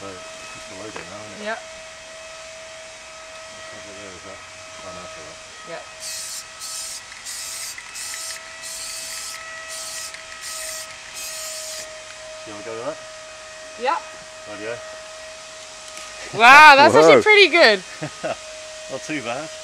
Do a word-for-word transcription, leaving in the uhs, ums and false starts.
So just the logo now, isn't it? Yeah. What's over there, is that? Oh no, that's alright. Yeah. You want to go with that? Yeah. Radio. Wow, that's actually pretty good. Not too bad.